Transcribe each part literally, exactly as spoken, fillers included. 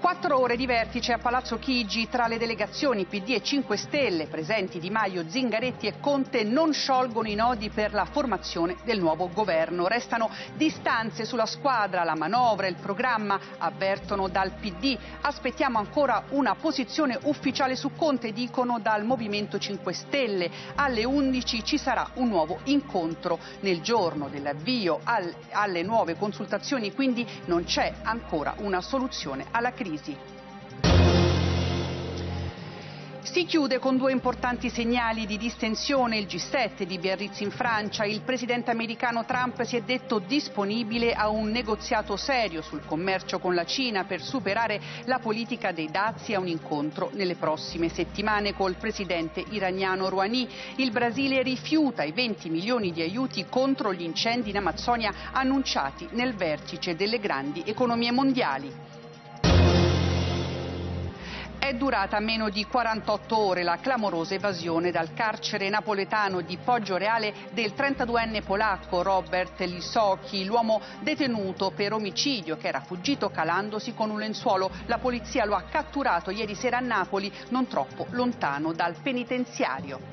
Quattro ore di vertice a Palazzo Chigi tra le delegazioni P D e cinque Stelle, presenti Di Maio, Zingaretti e Conte, non sciolgono i nodi per la formazione del nuovo governo. Restano distanze sulla squadra, la manovra e il programma, avvertono dal P D. Aspettiamo ancora una posizione ufficiale su Conte, dicono dal Movimento cinque Stelle. Alle undici ci sarà un nuovo incontro nel giorno dell'avvio al, alle nuove consultazioni, quindi non c'è ancora una soluzione alla crisi. Si chiude con due importanti segnali di distensione il G sette di Biarritz in Francia. Il presidente americano Trump si è detto disponibile a un negoziato serio sul commercio con la Cina per superare la politica dei dazi e a un incontro nelle prossime settimane col presidente iraniano Rouhani. Il Brasile rifiuta i venti milioni di aiuti contro gli incendi in Amazzonia annunciati nel vertice delle grandi economie mondiali. È durata meno di quarantotto ore la clamorosa evasione dal carcere napoletano di Poggioreale del trentaduenne polacco Robert Lisocki, l'uomo detenuto per omicidio che era fuggito calandosi con un lenzuolo. La polizia lo ha catturato ieri sera a Napoli, non troppo lontano dal penitenziario.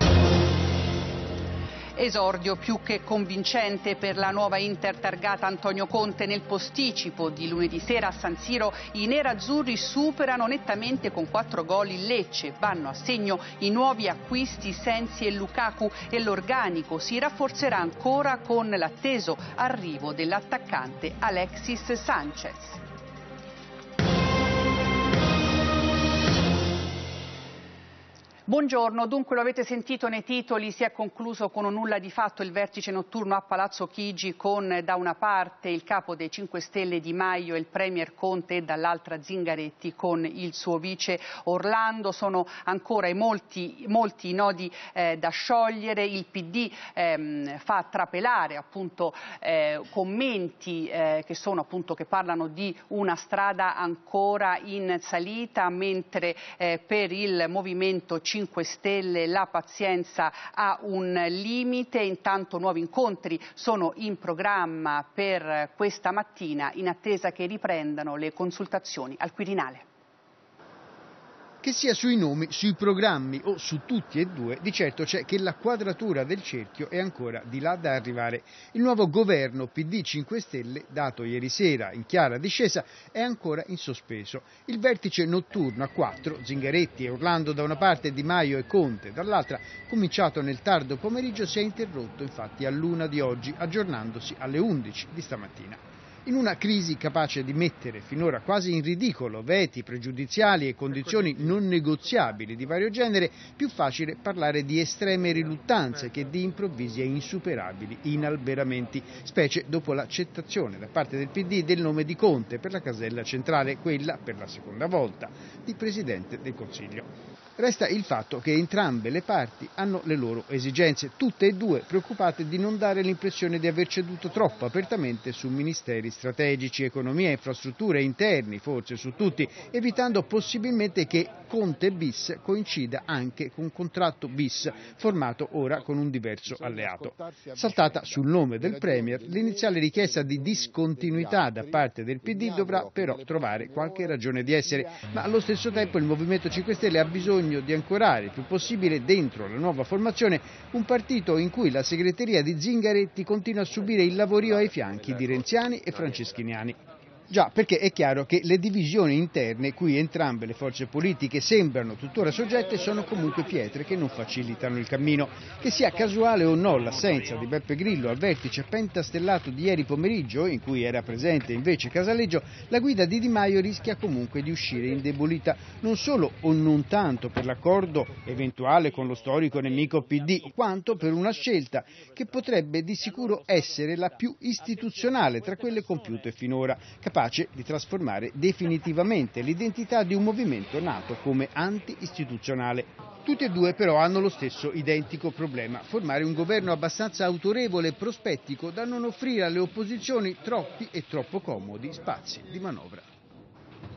Esordio più che convincente per la nuova Inter targata Antonio Conte. Nel posticipo di lunedì sera a San Siro i nerazzurri superano nettamente con quattro gol il Lecce, vanno a segno i nuovi acquisti Sensi e Lukaku e l'organico si rafforzerà ancora con l'atteso arrivo dell'attaccante Alexis Sanchez. Buongiorno, dunque lo avete sentito nei titoli, si è concluso con un nulla di fatto il vertice notturno a Palazzo Chigi con da una parte il capo dei cinque Stelle Di Maio e il premier Conte e dall'altra Zingaretti con il suo vice Orlando. Sono ancora molti, molti nodi eh, da sciogliere, il P D ehm, fa trapelare appunto eh, commenti eh, che sono appunto che parlano di una strada ancora in salita, mentre eh, per il Movimento cinque Stelle la pazienza ha un limite. Intanto nuovi incontri sono in programma per questa mattina in attesa che riprendano le consultazioni al Quirinale. Che sia sui nomi, sui programmi o su tutti e due, di certo c'è che la quadratura del cerchio è ancora di là da arrivare. Il nuovo governo P D cinque Stelle, dato ieri sera in chiara discesa, è ancora in sospeso. Il vertice notturno a quattro, Zingaretti e Orlando da una parte, Di Maio e Conte dall'altra, cominciato nel tardo pomeriggio, si è interrotto infatti all'una di oggi, aggiornandosi alle undici di stamattina. In una crisi capace di mettere finora quasi in ridicolo veti pregiudiziali e condizioni non negoziabili di vario genere, più facile parlare di estreme riluttanze che di improvvisi e insuperabili inalberamenti, specie dopo l'accettazione da parte del P D del nome di Conte per la casella centrale, quella, per la seconda volta, di Presidente del Consiglio. Resta il fatto che entrambe le parti hanno le loro esigenze, tutte e due preoccupate di non dare l'impressione di aver ceduto troppo apertamente su ministeri strategici, economia, infrastrutture, interni, forse su tutti, evitando possibilmente che Conte bis coincida anche con un contratto bis, formato ora con un diverso alleato. Saltata sul nome del Premier, l'iniziale richiesta di discontinuità da parte del P D dovrà però trovare qualche ragione di essere, ma allo stesso tempo il Movimento cinque Stelle ha bisogno di ancorare il più possibile dentro la nuova formazione un partito in cui la segreteria di Zingaretti continua a subire il lavorio ai fianchi di renziani e franceschiniani. Già, perché è chiaro che le divisioni interne cui entrambe le forze politiche sembrano tuttora soggette sono comunque pietre che non facilitano il cammino. Che sia casuale o no l'assenza di Beppe Grillo al vertice pentastellato di ieri pomeriggio, in cui era presente invece Casaleggio, la guida di Di Maio rischia comunque di uscire indebolita, non solo o non tanto per l'accordo eventuale con lo storico nemico P D, quanto per una scelta che potrebbe di sicuro essere la più istituzionale tra quelle compiute finora, capace di trasformare definitivamente l'identità di un movimento nato come anti-istituzionale. Tutti e due però hanno lo stesso identico problema: formare un governo abbastanza autorevole e prospettico da non offrire alle opposizioni troppi e troppo comodi spazi di manovra.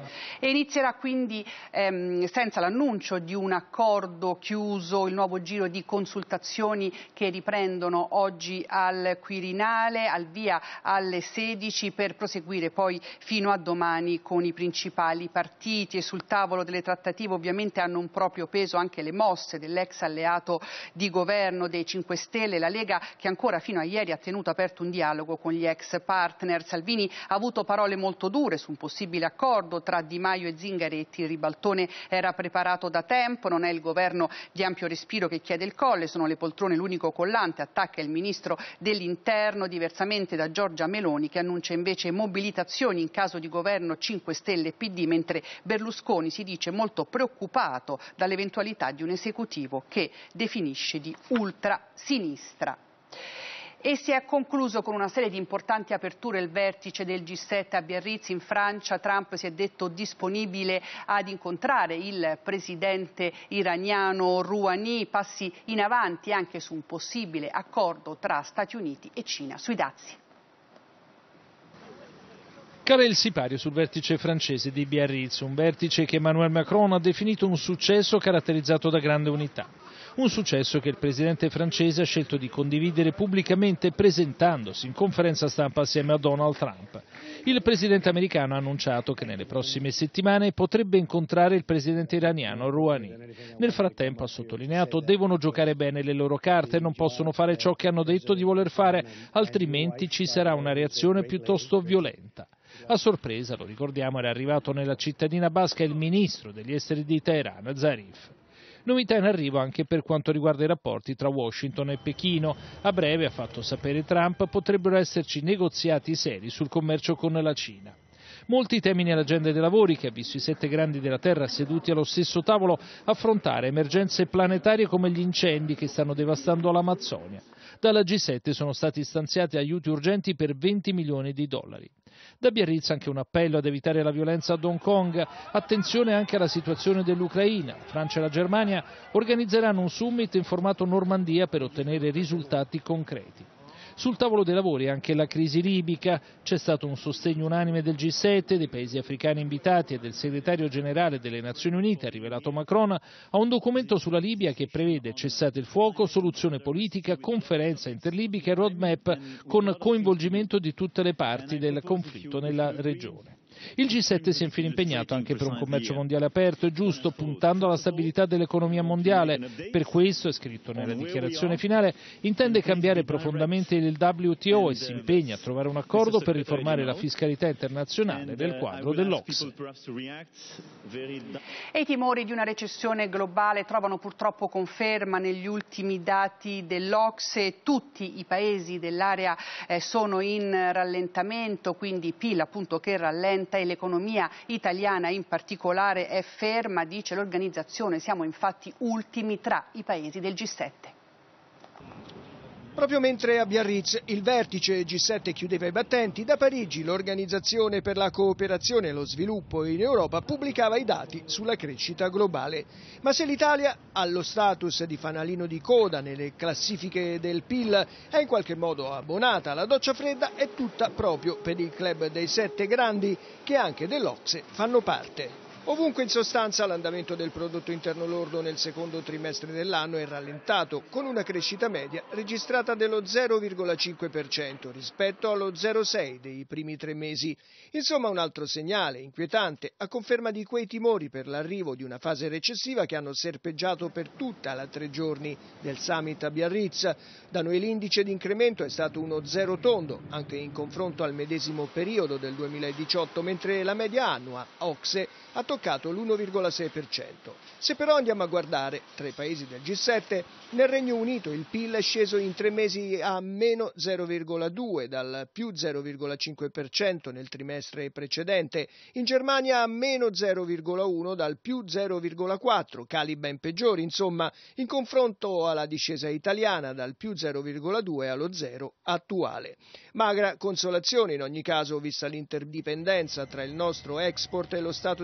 E inizierà quindi ehm, senza l'annuncio di un accordo chiuso il nuovo giro di consultazioni che riprendono oggi al Quirinale, al via alle sedici per proseguire poi fino a domani con i principali partiti. E sul tavolo delle trattative ovviamente hanno un proprio peso anche le mosse dell'ex alleato di governo dei cinque Stelle, la Lega, che ancora fino a ieri ha tenuto aperto un dialogo con gli ex partner. Salvini ha avuto parole molto dure su un possibile accordo tra Di Maio e Zingaretti. Il ribaltone era preparato da tempo, non è il governo di ampio respiro che chiede il colle, sono le poltrone l'unico collante, attacca il ministro dell'Interno, diversamente da Giorgia Meloni che annuncia invece mobilitazioni in caso di governo cinque Stelle e P D, mentre Berlusconi si dice molto preoccupato dall'eventualità di un esecutivo che definisce di ultrasinistra. E si è concluso con una serie di importanti aperture il vertice del G sette a Biarritz in Francia. Trump si è detto disponibile ad incontrare il presidente iraniano Rouhani, passi in avanti anche su un possibile accordo tra Stati Uniti e Cina sui dazi. Cala il sipario sul vertice francese di Biarritz, un vertice che Emmanuel Macron ha definito un successo caratterizzato da grande unità. Un successo che il presidente francese ha scelto di condividere pubblicamente presentandosi in conferenza stampa assieme a Donald Trump. Il presidente americano ha annunciato che nelle prossime settimane potrebbe incontrare il presidente iraniano Rouhani. Nel frattempo, ha sottolineato, devono giocare bene le loro carte, non possono fare ciò che hanno detto di voler fare, altrimenti ci sarà una reazione piuttosto violenta. A sorpresa, lo ricordiamo, era arrivato nella cittadina basca il ministro degli esteri di Teheran, Zarif. Novità in arrivo anche per quanto riguarda i rapporti tra Washington e Pechino. A breve, ha fatto sapere Trump, potrebbero esserci negoziati seri sul commercio con la Cina. Molti temi nell'agenda dei lavori che ha visto i sette grandi della Terra seduti allo stesso tavolo affrontare emergenze planetarie come gli incendi che stanno devastando l'Amazzonia. Dalla G sette sono stati stanziati aiuti urgenti per venti milioni di dollari. Da Biarritz anche un appello ad evitare la violenza ad Hong Kong, attenzione anche alla situazione dell'Ucraina. Francia e la Germania organizzeranno un summit in formato Normandia per ottenere risultati concreti. Sul tavolo dei lavori anche la crisi libica, c'è stato un sostegno unanime del G sette, dei paesi africani invitati e del segretario generale delle Nazioni Unite, ha rivelato Macron, a un documento sulla Libia che prevede cessate il fuoco, soluzione politica, conferenza interlibica e roadmap con coinvolgimento di tutte le parti del conflitto nella regione. Il G sette si è infine impegnato anche per un commercio mondiale aperto e giusto, puntando alla stabilità dell'economia mondiale. Per questo, è scritto nella dichiarazione finale, intende cambiare profondamente il W T O e si impegna a trovare un accordo per riformare la fiscalità internazionale nel quadro dell'Ocse. E i timori di una recessione globale trovano purtroppo conferma negli ultimi dati dell'Ocse. Tutti i paesi dell'area eh, sono in rallentamento, quindi P I L appunto che rallenta e l'economia italiana in particolare è ferma, dice l'organizzazione. Siamo infatti ultimi tra i paesi del G sette. Proprio mentre a Biarritz il vertice G sette chiudeva i battenti, da Parigi l'Organizzazione per la cooperazione e lo sviluppo in Europa pubblicava i dati sulla crescita globale. Ma se l'Italia ha lo status di fanalino di coda nelle classifiche del P I L, è in qualche modo abbonata, la doccia fredda è tutta proprio per il club dei sette grandi che anche dell'Ocse fanno parte. Ovunque in sostanza l'andamento del prodotto interno lordo nel secondo trimestre dell'anno è rallentato, con una crescita media registrata dello zero virgola cinque per cento rispetto allo zero virgola sei per cento dei primi tre mesi. Insomma un altro segnale inquietante a conferma di quei timori per l'arrivo di una fase recessiva che hanno serpeggiato per tutta la tre giorni del summit a Biarritz. Da noi l'indice di incremento è stato uno zero tondo, anche in confronto al medesimo periodo del duemiladiciotto, mentre la media annua Ocse ha toccato l'uno virgola sei per cento. Se però andiamo a guardare tra i paesi del G sette, nel Regno Unito il P I L è sceso in tre mesi a meno zero virgola due, dal più zero virgola cinque per cento nel trimestre precedente, in Germania a meno zero virgola uno dal più zero virgola quattro, cali ben peggiori insomma, in confronto alla discesa italiana dal più zero virgola due allo zero attuale. Magra consolazione in ogni caso vista l'interdipendenza tra il nostro export e lo stato di salute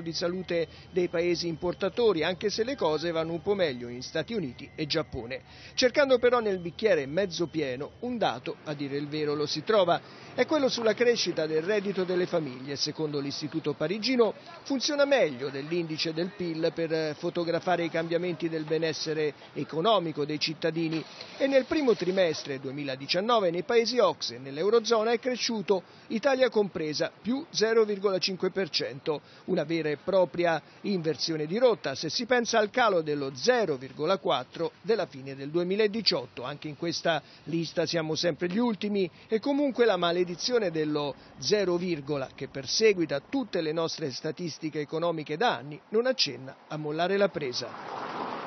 ricadute dei paesi importatori, anche se le cose vanno un po' meglio in Stati Uniti e Giappone. Cercando però nel bicchiere mezzo pieno, un dato, a dire il vero, lo si trova, è quello sulla crescita del reddito delle famiglie. Secondo l'Istituto Parigino funziona meglio dell'indice del P I L per fotografare i cambiamenti del benessere economico dei cittadini e nel primo trimestre duemiladiciannove nei paesi O C S E e nell'Eurozona è cresciuto, Italia compresa, più zero virgola cinque per cento, una vera e propria inversione di rotta se si pensa al calo dello zero virgola quattro della fine del duemiladiciotto. Anche in questa lista siamo sempre gli ultimi e comunque la maledizione dello zero, che perseguita tutte le nostre statistiche economiche da anni non accenna a mollare la presa.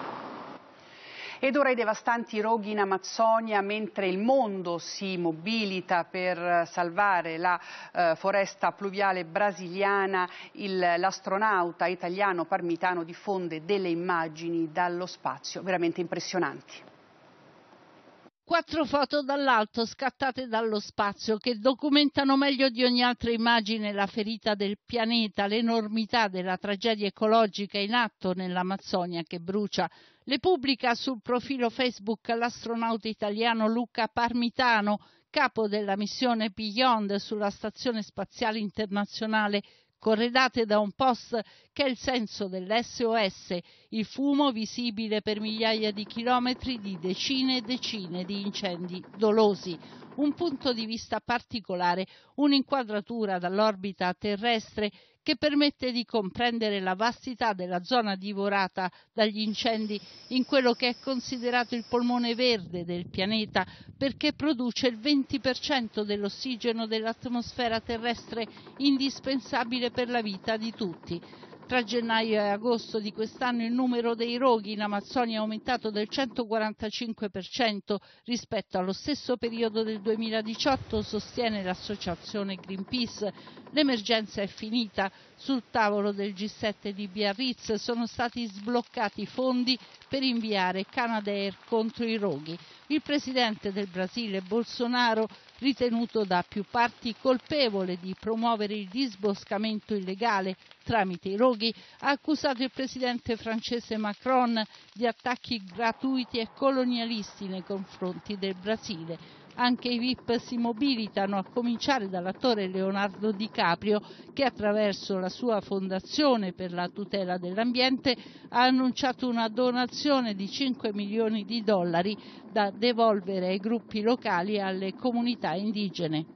Ed ora i devastanti roghi in Amazzonia, mentre il mondo si mobilita per salvare la eh, foresta pluviale brasiliana, il, l'astronauta italiano Parmitano diffonde delle immagini dallo spazio veramente impressionanti. Quattro foto dall'alto scattate dallo spazio che documentano meglio di ogni altra immagine la ferita del pianeta, l'enormità della tragedia ecologica in atto nell'Amazzonia che brucia. Le pubblica sul profilo Facebook l'astronauta italiano Luca Parmitano, capo della missione Beyond sulla Stazione Spaziale Internazionale, corredate da un post che è il senso dell'esse o esse, il fumo visibile per migliaia di chilometri di decine e decine di incendi dolosi. Un punto di vista particolare, un'inquadratura dall'orbita terrestre che permette di comprendere la vastità della zona divorata dagli incendi in quello che è considerato il polmone verde del pianeta, perché produce il venti per cento dell'ossigeno dell'atmosfera terrestre indispensabile per la vita di tutti. Tra gennaio e agosto di quest'anno il numero dei roghi in Amazzonia è aumentato del centoquarantacinque per cento rispetto allo stesso periodo del duemiladiciotto, sostiene l'associazione Greenpeace. L'emergenza è finita. Sul tavolo del G sette di Biarritz sono stati sbloccati fondi per inviare Canadair contro i roghi. Il presidente del Brasile, Bolsonaro, ritenuto da più parti colpevole di promuovere il disboscamento illegale tramite i roghi, ha accusato il presidente francese Macron di attacchi gratuiti e colonialisti nei confronti del Brasile. Anche i V I P si mobilitano, a cominciare dall'attore Leonardo DiCaprio, che attraverso la sua fondazione per la tutela dell'ambiente ha annunciato una donazione di cinque milioni di dollari da devolvere ai gruppi locali e alle comunità indigene.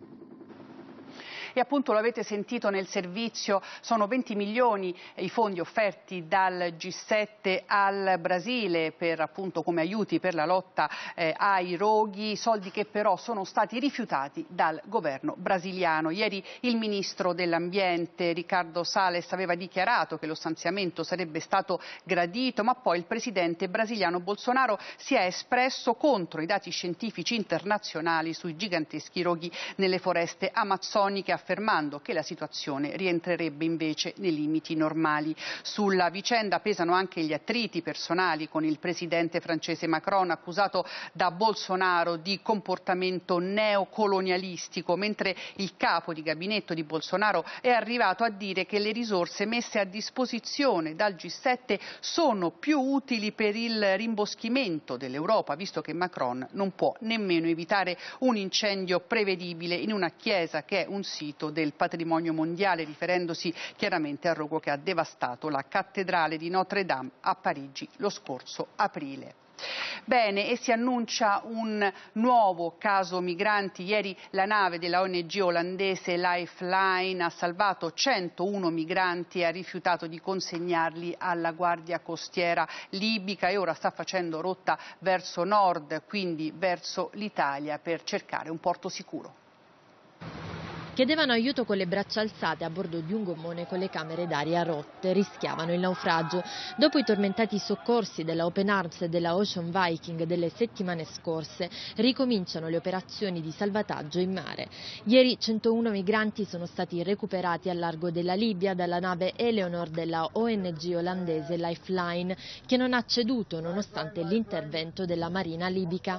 E appunto lo avete sentito nel servizio, sono venti milioni i fondi offerti dal G sette al Brasile per appunto come aiuti per la lotta eh, ai roghi, soldi che però sono stati rifiutati dal governo brasiliano. Ieri il ministro dell'ambiente Ricardo Salles aveva dichiarato che lo stanziamento sarebbe stato gradito, ma poi il presidente brasiliano Bolsonaro si è espresso contro i dati scientifici internazionali sui giganteschi roghi nelle foreste amazzoniche, affermando che la situazione rientrerebbe invece nei limiti normali. Sulla vicenda pesano anche gli attriti personali con il presidente francese Macron, accusato da Bolsonaro di comportamento neocolonialistico, mentre il capo di gabinetto di Bolsonaro è arrivato a dire che le risorse messe a disposizione dal G sette sono più utili per il rimboschimento dell'Europa, visto che Macron non può nemmeno evitare un incendio prevedibile in una chiesa che è un sito del patrimonio mondiale, riferendosi chiaramente al rogo che ha devastato la cattedrale di Notre Dame a Parigi lo scorso aprile. Bene, e si annuncia un nuovo caso migranti. Ieri la nave della O N G olandese Lifeline ha salvato centouno migranti e ha rifiutato di consegnarli alla Guardia Costiera libica e ora sta facendo rotta verso nord, quindi verso l'Italia, per cercare un porto sicuro. Chiedevano aiuto con le braccia alzate a bordo di un gommone con le camere d'aria rotte, rischiavano il naufragio. Dopo i tormentati soccorsi della Open Arms e della Ocean Viking delle settimane scorse, ricominciano le operazioni di salvataggio in mare. Ieri centouno migranti sono stati recuperati al largo della Libia dalla nave Eleanor della O N G olandese Lifeline, che non ha ceduto nonostante l'intervento della Marina libica.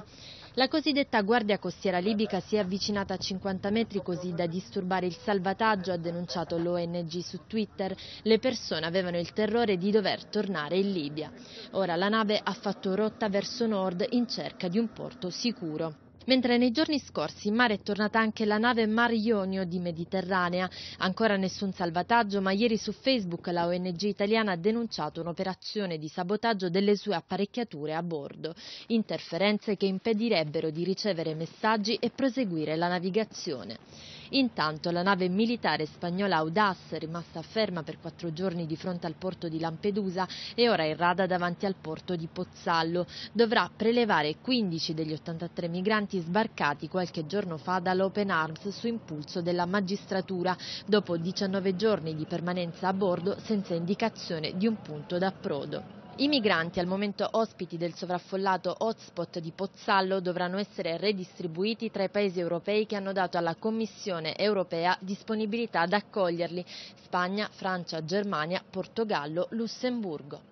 La cosiddetta guardia costiera libica si è avvicinata a cinquanta metri così da disturbare il salvataggio, ha denunciato l'O N G su Twitter. Le persone avevano il terrore di dover tornare in Libia. Ora la nave ha fatto rotta verso nord in cerca di un porto sicuro. Mentre nei giorni scorsi in mare è tornata anche la nave Mar Ionio di Mediterranea. Ancora nessun salvataggio, ma ieri su Facebook la O N G italiana ha denunciato un'operazione di sabotaggio delle sue apparecchiature a bordo. Interferenze che impedirebbero di ricevere messaggi e proseguire la navigazione. Intanto la nave militare spagnola Audaz, rimasta ferma per quattro giorni di fronte al porto di Lampedusa, è ora in rada davanti al porto di Pozzallo. Dovrà prelevare quindici degli ottantatré migranti sbarcati qualche giorno fa dall'Open Arms su impulso della magistratura, dopo diciannove giorni di permanenza a bordo senza indicazione di un punto d'approdo. I migranti, al momento ospiti del sovraffollato hotspot di Pozzallo, dovranno essere redistribuiti tra i paesi europei che hanno dato alla Commissione europea disponibilità ad accoglierli: Spagna, Francia, Germania, Portogallo, Lussemburgo.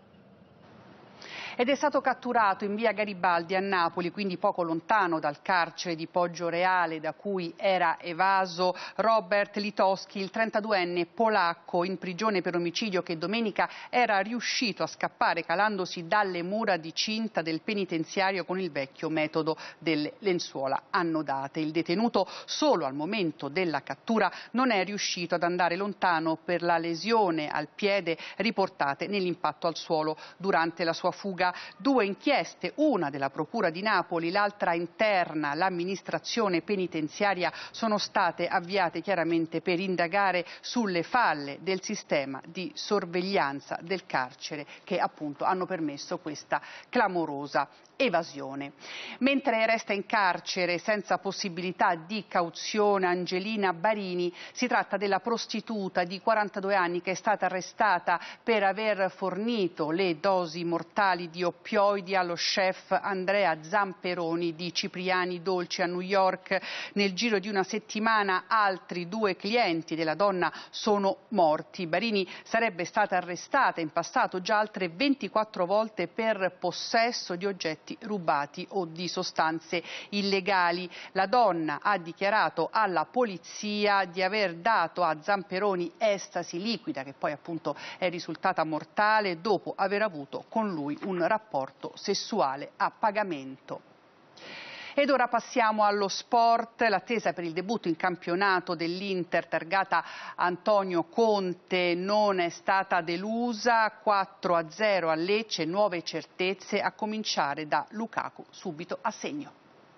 Ed è stato catturato in via Garibaldi a Napoli, quindi poco lontano dal carcere di Poggioreale da cui era evaso, Robert Litowski, il trentaduenne polacco in prigione per omicidio che domenica era riuscito a scappare calandosi dalle mura di cinta del penitenziario con il vecchio metodo delle lenzuola annodate. Il detenuto solo al momento della cattura non è riuscito ad andare lontano per la lesione al piede riportate nell'impatto al suolo durante la sua fuga. Due inchieste, una della Procura di Napoli, l'altra interna, l'amministrazione penitenziaria, sono state avviate chiaramente per indagare sulle falle del sistema di sorveglianza del carcere che appunto hanno permesso questa clamorosa evasione. Mentre resta in carcere senza possibilità di cauzione Angelina Barini, si tratta della prostituta di quarantadue anni che è stata arrestata per aver fornito le dosi mortali di oppioidi allo chef Andrea Zamperoni di Cipriani Dolci a New York. Nel giro di una settimana altri due clienti della donna sono morti. Barini sarebbe stata arrestata in passato già altre ventiquattro volte per possesso di oggetti rubati o di sostanze illegali. La donna ha dichiarato alla polizia di aver dato a Zamperoni estasi liquida, che poi appunto è risultata mortale, dopo aver avuto con lui un rapporto sessuale a pagamento. Ed ora passiamo allo sport. L'attesa per il debutto in campionato dell'Inter targata Antonio Conte non è stata delusa. quattro a zero a Lecce, nuove certezze a cominciare da Lukaku subito a segno.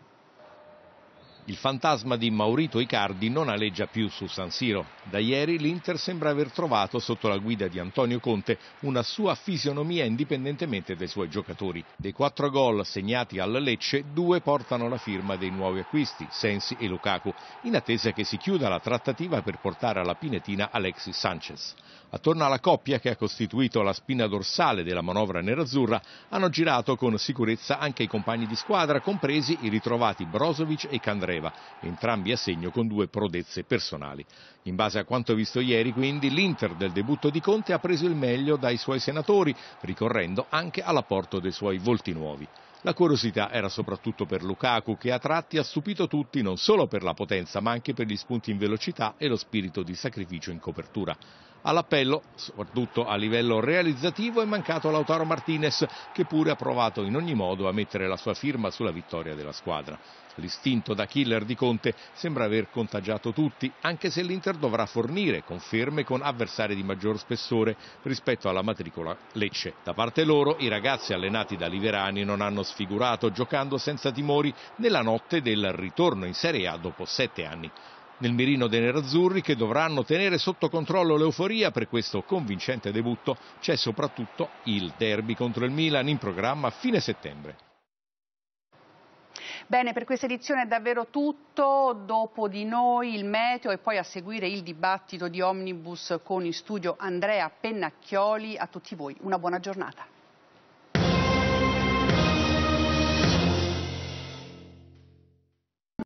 Il fantasma di Maurito Icardi non aleggia più su San Siro. Da ieri l'Inter sembra aver trovato sotto la guida di Antonio Conte una sua fisionomia indipendentemente dai suoi giocatori. Dei quattro gol segnati al Lecce, due portano la firma dei nuovi acquisti, Sensi e Lukaku, in attesa che si chiuda la trattativa per portare alla Pinetina Alexis Sanchez. Attorno alla coppia, che ha costituito la spina dorsale della manovra nerazzurra, hanno girato con sicurezza anche i compagni di squadra, compresi i ritrovati Brozovic e Candreva, entrambi a segno con due prodezze personali. In base a quanto visto ieri, quindi, l'Inter del debutto di Conte ha preso il meglio dai suoi senatori, ricorrendo anche all'apporto dei suoi volti nuovi. La curiosità era soprattutto per Lukaku, che a tratti ha stupito tutti non solo per la potenza ma anche per gli spunti in velocità e lo spirito di sacrificio in copertura. All'appello, soprattutto a livello realizzativo, è mancato Lautaro Martinez, che pure ha provato in ogni modo a mettere la sua firma sulla vittoria della squadra. L'istinto da killer di Conte sembra aver contagiato tutti, anche se l'Inter dovrà fornire conferme con avversari di maggior spessore rispetto alla matricola Lecce. Da parte loro, i ragazzi allenati da Liverani non hanno sfigurato, giocando senza timori nella notte del ritorno in Serie A dopo sette anni. Nel mirino dei nerazzurri, che dovranno tenere sotto controllo l'euforia per questo convincente debutto, c'è soprattutto il derby contro il Milan in programma a fine settembre. Bene, per questa edizione è davvero tutto. Dopo di noi il meteo e poi a seguire il dibattito di Omnibus con in studio Andrea Pennacchioli. A tutti voi una buona giornata.